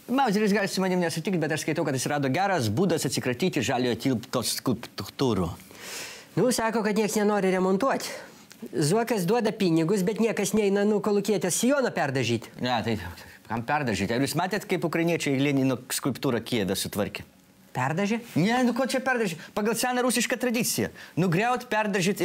Mauzeris gali su manim nesutikti, bet aš skaitau, kad jis rado geras būdas atsikratyti žaliojo tilto skulptūrų. Nu, sako, kad nieks nenori remontuoti. Zuokas duoda pinigus, bet niekas neina kolūkietės sijoną perdažyti. Ne, tai kam perdažyti? Ar jūs matėt, kaip ukrainiečiai Lenino skulptūrą Kijeve sutvarkė? Perdažė? Ne, nu ko čia perdažyti? Pagal seną rusišką tradiciją. Nugriaut, perdažyti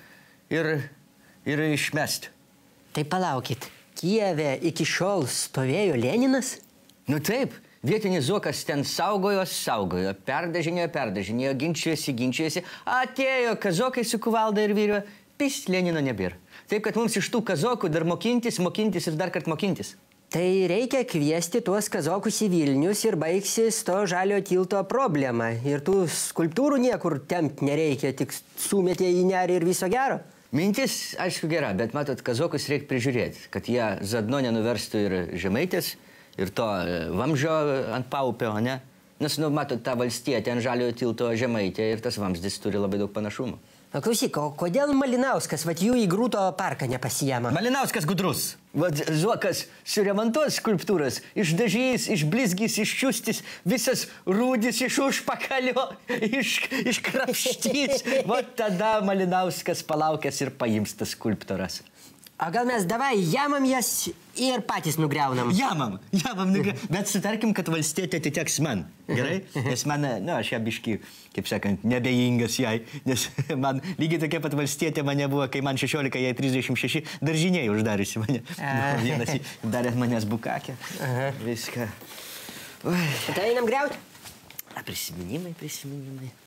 ir išmesti. Tai palaukit, Kijeve iki šiol stovėjo Leninas? Nu taip, vietinis Zuokas ten saugojo, perdažinėjo, ginčijosi. Atėjo kazokai su kuvalda ir vyrio, pis Lenino nebėra. Taip, kad mums iš tų kazokų dar mokintis ir dar kart mokintis. Tai reikia kviesti tuos kazokus į Vilnius ir baigsis to žalio tilto problema. Ir tų skulptūrų niekur tempt nereikia, tik sumetė į nerį ir viso gero. Mintis, aišku, gera, bet matot, kazokus reikia prižiūrėti, kad jie zadno nenuverstų ir žemaitės, ir to vamžio ant paupio, ne? Nes, nu, matot, ta valstietė ant žaliojo tilto žemaitė ir tas vamzdis turi labai daug panašumų. O klausyk, o kodėl Malinauskas jų į Grūto parką nepasijama? Malinauskas gudrus. Zuokas suremontuos skulptūras, išdažys, išblizgys, iščiustis, visas rūdis iš užpakalio, iškrapštys. Vat tada Malinauskas palaukęs ir paims tas skulptūras. O gal mes davai jamam jas ir patys nugriaunam? Jamam nugriaunam. Bet sutarkim, kad valstietė atiteks man. Gerai? Nes man, nu, aš ją biškį, kaip sakant, nebejingas jai. Nes man lygiai tokia pat valstietė mane buvo, kai man 16, jai 36, daržiniai uždariusi mane. Vienas darė manęs bukakę. Viską. Tai einam griauti? Prisiminimai.